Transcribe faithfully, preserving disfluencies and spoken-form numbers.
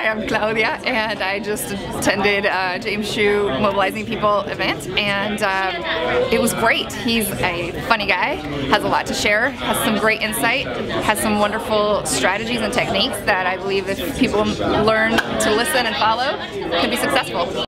Hi, I'm Claudia, and I just attended uh, James Hsu Mobilizing People event, and um, it was great. He's a funny guy, has a lot to share, has some great insight, has some wonderful strategies and techniques that I believe if people learn to listen and follow, can be successful.